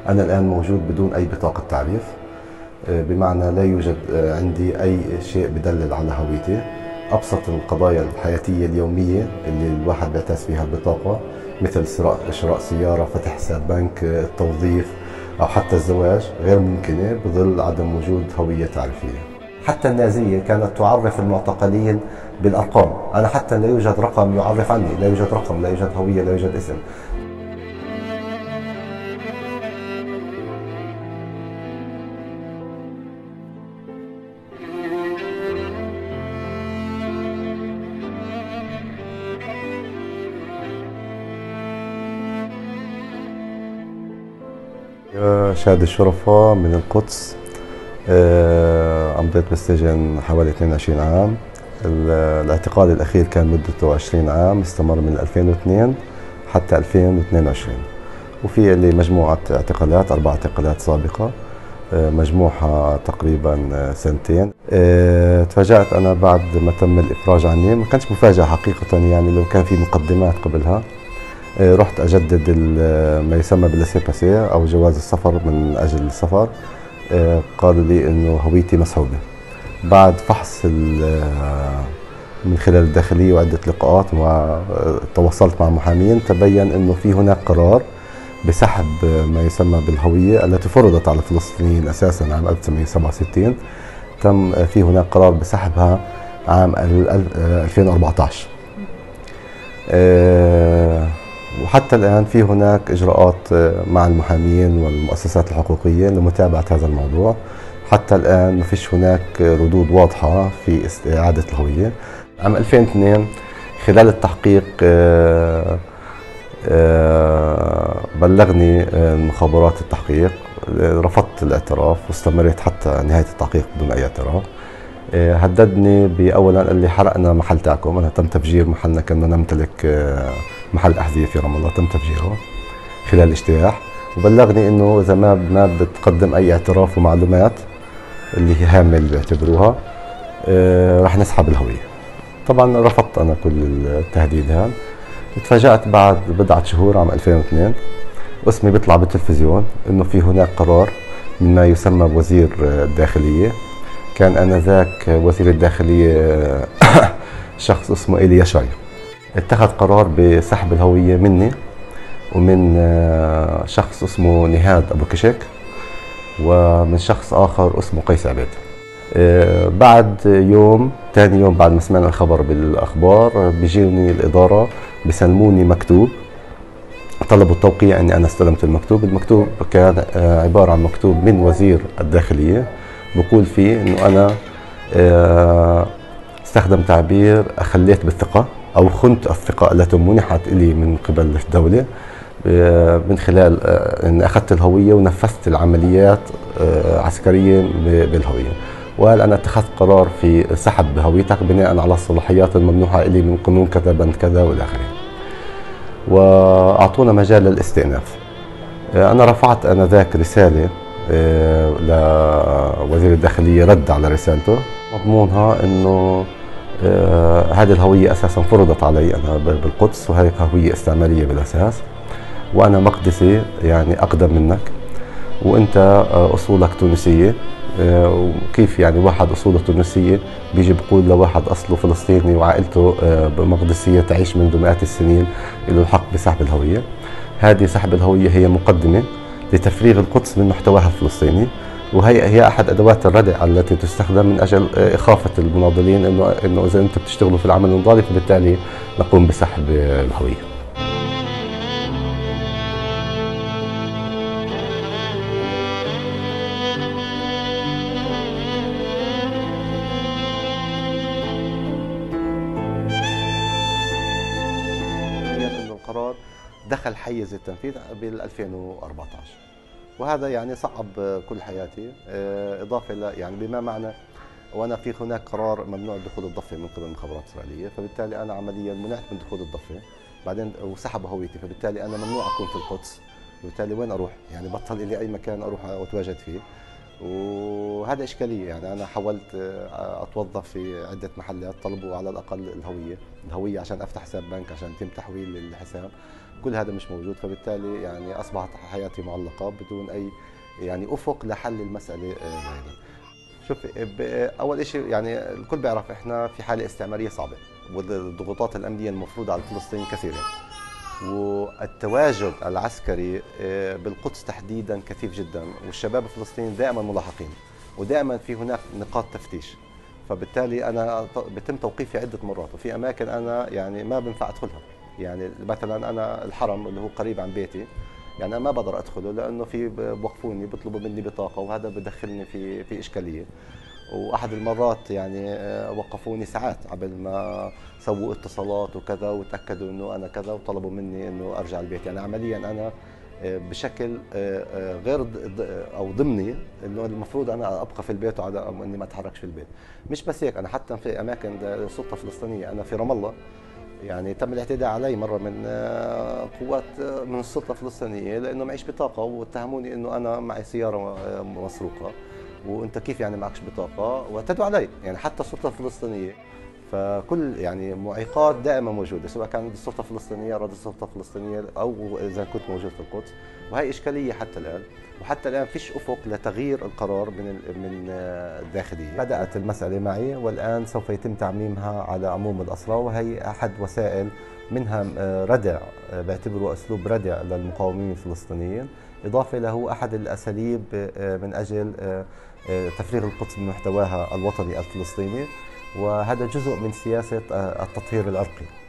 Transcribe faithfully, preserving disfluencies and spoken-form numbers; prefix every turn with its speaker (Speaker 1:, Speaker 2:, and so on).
Speaker 1: أنا الآن موجود بدون أي بطاقة تعريف، بمعنى لا يوجد عندي أي شيء بدلل على هويتي. أبسط القضايا الحياتية اليومية اللي الواحد بيعتز فيها البطاقة، مثل شراء سيارة، فتح حساب بنك، التوظيف أو حتى الزواج، غير ممكنة بظل عدم وجود هوية تعريفية. حتى النازية كانت تعرف المعتقلين بالأرقام، أنا حتى لا يوجد رقم يعرف عني، لا يوجد رقم، لا يوجد هوية، لا يوجد اسم. شاهد الشرفاء من القدس. أمضيت بالسجن حوالي اثنين وعشرين عام. الاعتقال الأخير كان مدته عشرين عام، استمر من ألفين واثنين حتى ألفين واثنين وعشرين، وفي لي مجموعة اعتقالات، أربع اعتقالات سابقة، مجموعها تقريبا سنتين. تفاجأت أنا بعد ما تم الإفراج عني، ما كانش مفاجأة حقيقة، يعني لو كان في مقدمات قبلها. رحت أجدد ما يسمى باللاسي باسي أو جواز السفر من أجل السفر. قالوا لي إنه هويتي مسحوبة. بعد فحص من خلال الداخلية وعدة لقاءات وتواصلت مع محامين، تبين إنه في هناك قرار بسحب ما يسمى بالهوية التي فرضت على الفلسطينيين أساساً عام ألف وتسعمئة وسبعة وستين. تم في هناك قرار بسحبها عام ألفين وأربعة عشر. وحتى الآن في هناك إجراءات مع المحامين والمؤسسات الحقوقية لمتابعة هذا الموضوع. حتى الآن ما فيش هناك ردود واضحة في إعادة الهوية. عام ألفين واثنين خلال التحقيق بلغني مخابرات التحقيق، رفضت الاعتراف واستمريت حتى نهاية التحقيق بدون أي اعتراف. هددني بأولا قال لي حرقنا محل تاعكم، أنا تم تفجير محلنا، كنا نمتلك محل أحذية في رام الله، تم تفجيره خلال الاجتياح. وبلغني إنه إذا ما ما بتقدم أي اعتراف ومعلومات اللي هي هامة اللي بيعتبروها، راح نسحب الهوية. طبعا رفضت أنا كل التهديد هذا. تفاجأت بعد بضعة شهور عام ألفين واثنين اسمي بيطلع بالتلفزيون إنه في هناك قرار من ما يسمى بوزير الداخلية. كان آنذاك وزير الداخلية شخص اسمه إيليا شاي، اتخذ قرار بسحب الهوية مني ومن شخص اسمه نهاد أبو كشك ومن شخص آخر اسمه قيس عبيد. بعد يوم، ثاني يوم بعد ما سمعنا الخبر بالأخبار، بيجيني الإدارة بسلموني مكتوب، طلبوا التوقيع أني أنا استلمت المكتوب. المكتوب كان عبارة عن مكتوب من وزير الداخلية بقول فيه أنه أنا استخدم تعبير أخليت بالثقة أو خنت الثقة التي منحت لي من قبل الدولة من خلال أن أخذت الهوية ونفذت العمليات عسكرية بالهوية. وقال أنا اتخذت قرار في سحب هويتك بناء على الصلاحيات الممنوحة لي من قانون كذا بند كذا والى آخره، وأعطونا مجال للاستئناف. أنا رفعت آنذاك رسالة لوزير الداخلية، رد على رسالته مضمونها أنه آه هذه الهوية أساسا فرضت علي أنا بالقدس، وهي هوية استعمارية بالأساس، وأنا مقدسي يعني أقدم منك، وأنت آه أصولك تونسية. آه وكيف يعني واحد أصوله تونسية بيجي بقول لواحد أصله فلسطيني وعائلته آه مقدسية تعيش منذ مئات السنين له الحق بسحب الهوية؟ هذه سحب الهوية هي مقدمة لتفريغ القدس من محتواها الفلسطيني، وهي هي احد ادوات الردع التي تستخدم من اجل اخافه المناضلين انه انه اذا انتم بتشتغلوا في العمل النضالي فبالتالي نقوم بسحب الهويه. انه القرار دخل حيز التنفيذ بال ألفين وأربعة عشر، وهذا يعني صعب كل حياتي، إضافة ل يعني بما معنى وأنا في هناك قرار ممنوع دخول الضفة من قبل المخابرات الإسرائيلية، فبالتالي أنا عمليا منعت من دخول الضفة، بعدين وسحبوا هويتي، فبالتالي أنا ممنوع أكون في القدس، وبالتالي وين أروح؟ يعني بطل لي أي مكان أروح أتواجد فيه، وهذا إشكالية. يعني أنا حاولت أتوظف في عدة محلات، طلبوا على الأقل الهوية، الهوية عشان أفتح حساب بنك، عشان يتم تحويل الحساب، كل هذا مش موجود، فبالتالي يعني أصبحت حياتي معلقة بدون أي يعني أفق لحل المسألة هذه. شوف، أول شيء يعني الكل بيعرف إحنا في حالة استعمارية صعبة، والضغوطات الأمنية المفروضة على الفلسطينيين كثيرة، والتواجد العسكري بالقدس تحديدا كثيف جدا، والشباب الفلسطينيين دائما ملاحقين، ودائما في هناك نقاط تفتيش. فبالتالي انا بتم توقيفي عده مرات، وفي اماكن انا يعني ما بنفع ادخلها. يعني مثلا انا الحرم اللي هو قريب عن بيتي، يعني انا ما بقدر ادخله لانه في بوقفوني بيطلبوا مني بطاقه، وهذا بدخلني في في اشكاليه. واحد المرات يعني وقفوني ساعات قبل ما سووا اتصالات وكذا، وتاكدوا انه انا كذا، وطلبوا مني انه ارجع البيت. يعني عمليا انا بشكل غير او ضمني انه المفروض انا ابقى في البيت وعلى اني ما اتحركش في البيت. مش بس هيك، انا حتى في اماكن السلطه الفلسطينيه، انا في رام الله يعني تم الاعتداء علي مره من قوات من السلطه الفلسطينيه لانه معيش بطاقه، واتهموني انه انا معي سياره مسروقه، وانت كيف يعني معكش بطاقه، واعتدوا علي يعني حتى السلطه الفلسطينيه. فكل يعني معيقات دائما موجوده، سواء كانت السلطه الفلسطينيه رد السلطه الفلسطينيه او اذا كنت موجود في القدس، وهي اشكاليه حتى الان. وحتى الان فيش افق لتغيير القرار من من الداخليه. بدات المساله معي، والان سوف يتم تعميمها على عموم الاسرى، وهي احد وسائل منها ردع، بعتبره اسلوب ردع للمقاومين الفلسطينيين، اضافه له احد الاساليب من اجل تفريغ القدس من محتواها الوطني الفلسطيني، وهذا جزء من سياسة التطهير العرقي.